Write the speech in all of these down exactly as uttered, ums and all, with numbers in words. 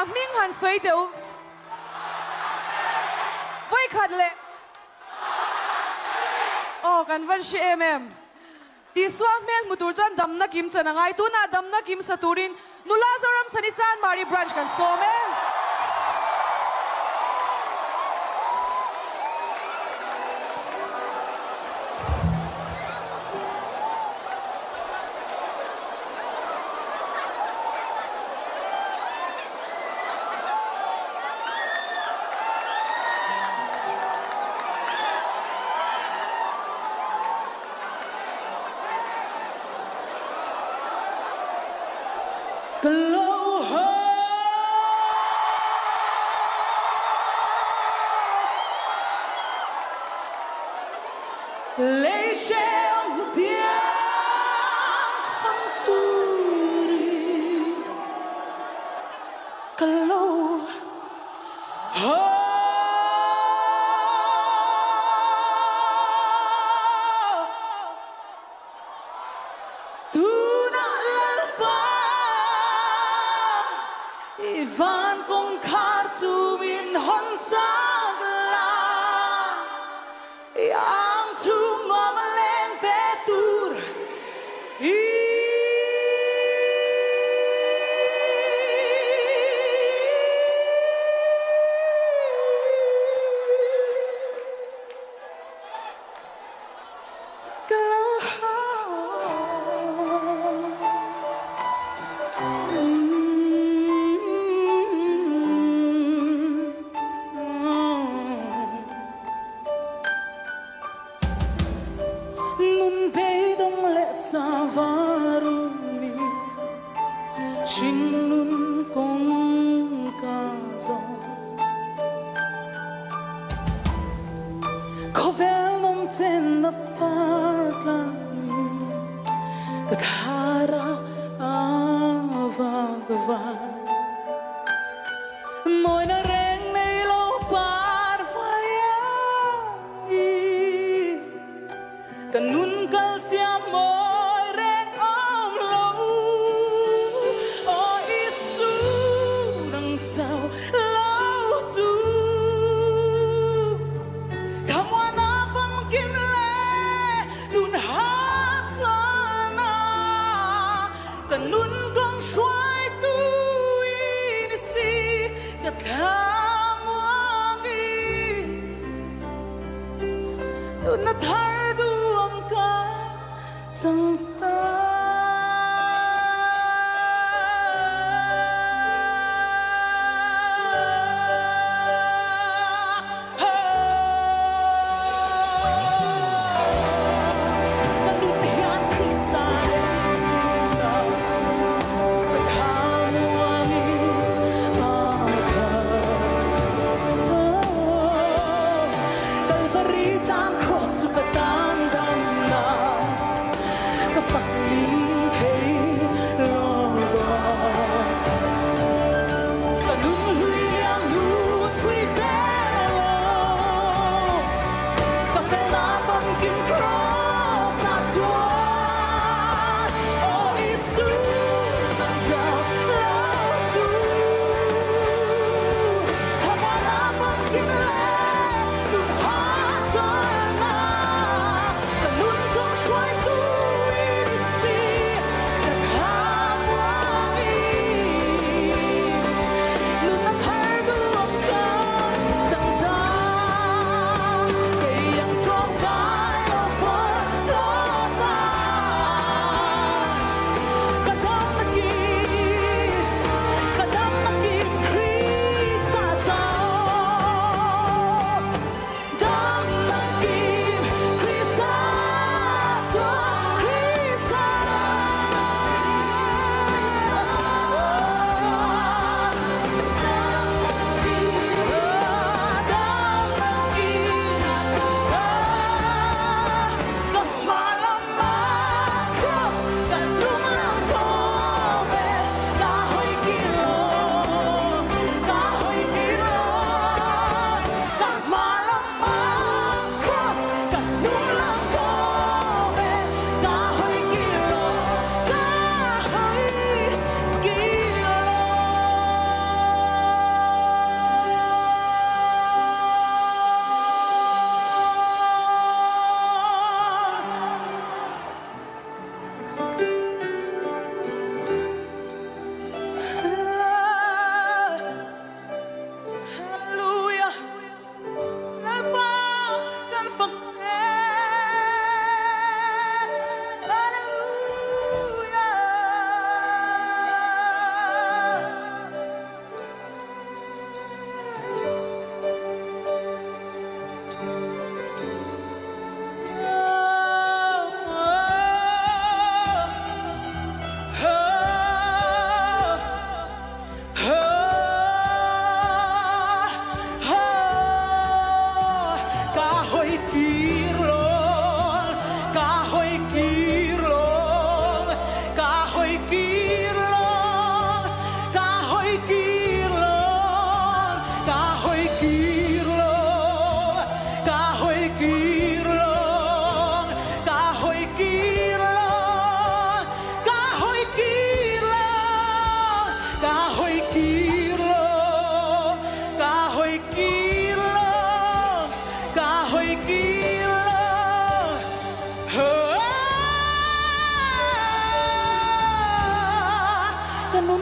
minh hàn suy tiểu với khát lệ ô cần văn sĩ em em đi xoang men một tuổi dân đầm na kim chân ngay tu na đầm na kim sa turin nula zoram sanichan mari branch kan so me lấy treo một tiếng thăng turi kalau tu nak lepas Ivan kong kartu min hon sagla yang chung ngom lên về tur varumi chinun kong kazo kovel nom ten na partlami kathara avagva moi na reng nei lo par fayangi kanun kal siam mo nun gong shuai tu ini si katamangi nun na thar du am ka chang ta Cross to the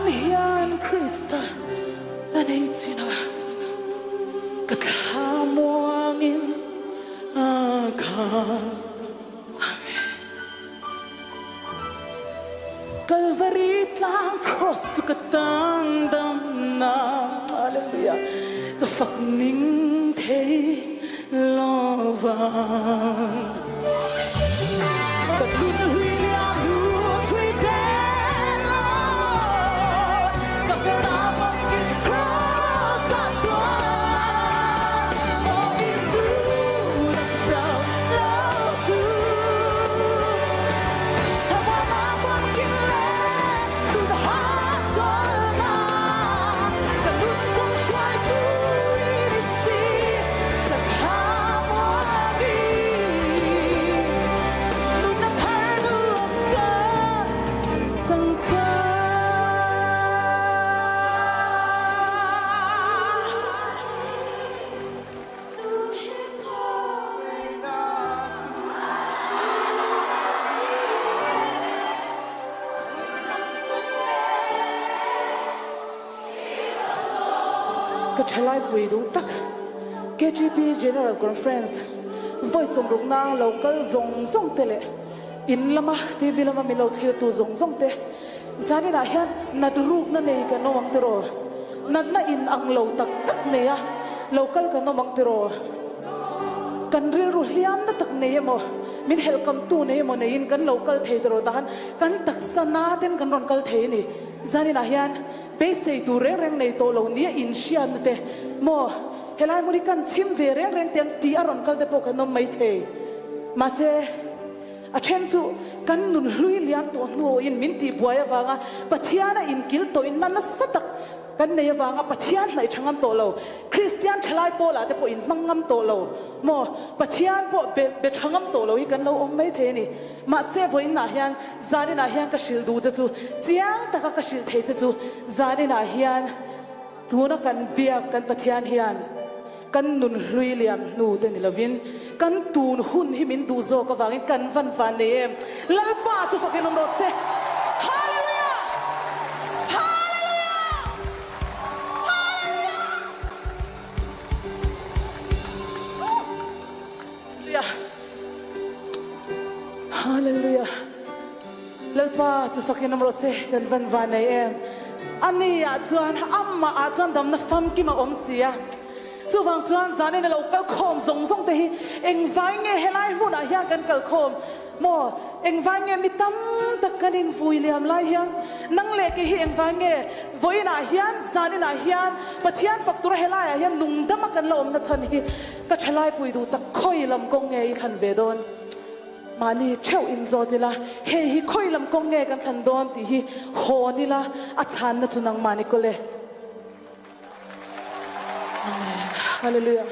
hian Krista anei china ka thamuangin aka Calvary tlang cross to katang dam na hallelujah ka fakning thei lovang ka tun hui liam du thui ven lo ka fe na phong ki cross at tua o i fu na tao lo tu ta wa na phong ki le tu the heart of na ka tun kong shuai tu i si ka tha mo gi nu na thar du ka sang ka ka thalai pui du tak K G P General Conference voice of rungna local zong zong tele in lama T V lama milo thio tu zong zong te zani na hian nadruk na nei ka no mang tero nad na in ang lo tak tak ne ya local ka no mang tero kan ril ru hiam na tak ne mo min helcome tu ne mo ne in kan local thei tero dan kan tak sana ten kan ron kal thei ni zani na hian pe sei tu reng reng nei to lo ni in sian te mo helai muri kan chim ve reng reng tiang ti aron kal te po kan no mai thei ma se a then chu kan nun hlui liam to no in min ti buaya wanga pathiana in kil to in nan na satak kan nei wanga pathian lai thangam to lo Christian thalai po la te po in mangam to lo mo pathian po be be thangam to lo hi kan lo om mai the ni ma se voin na hian zani na hian ka shil du chu chiang taka ka shil thei chu zani na hian tuna kan bia kan pathian hian kan nun hlui liam nu te ni lovin kan tun hun hi min du zo ka wangin kan van van ne lal pa chu fakin nom ro se hallelujah hallelujah hallelujah lal pa chu fakin nom ro se kan van van ne em ani ya chuan amma a chuan dam na fam ki ma om sia chu wang chuan zani na local khom zong zong te hi eng vai nge helai mu na hian kan kal khom mo eng vai nge mi tam tak kanin vui liam lai hian nang le ke hi eng vai nge voi na hian zani na hian pathian faktura helai hian nung dam kan lo om na chan hi ka thalai pui du tak khoi lam kong nge i khan ve don mani cheu in zo dila he hi khoi lam kong nge kan khan don ti hi ho ni la a chan na chunang mani ko le hallelujah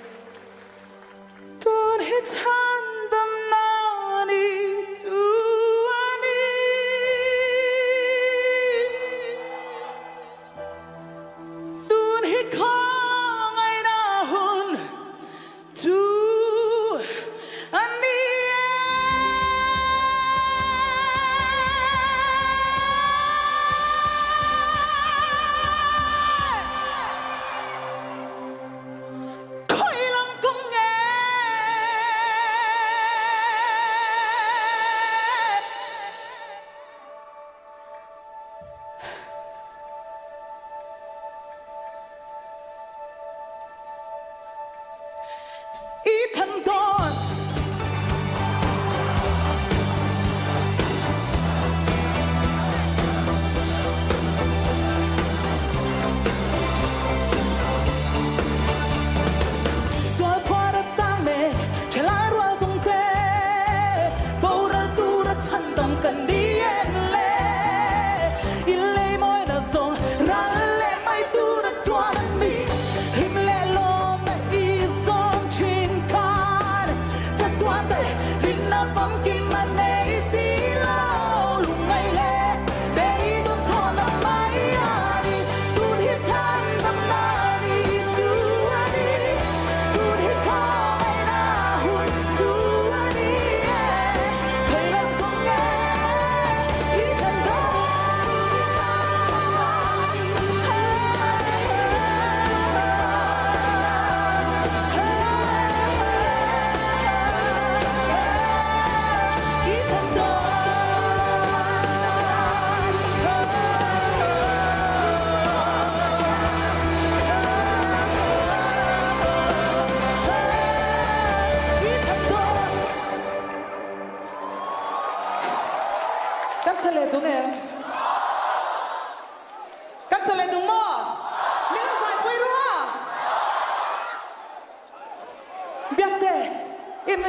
tun hi chan dam na ni tu ani tun hi khong ai na hun tu ani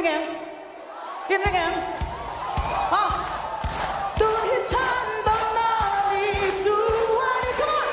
again in again ah don't hit time don't need to what it come on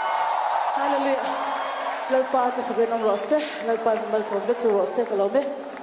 Hallelujah. Lalpaจะฝึกน้องรอดเซ่เlalpaมันสมเด็จรอดเซ่กับเราไหม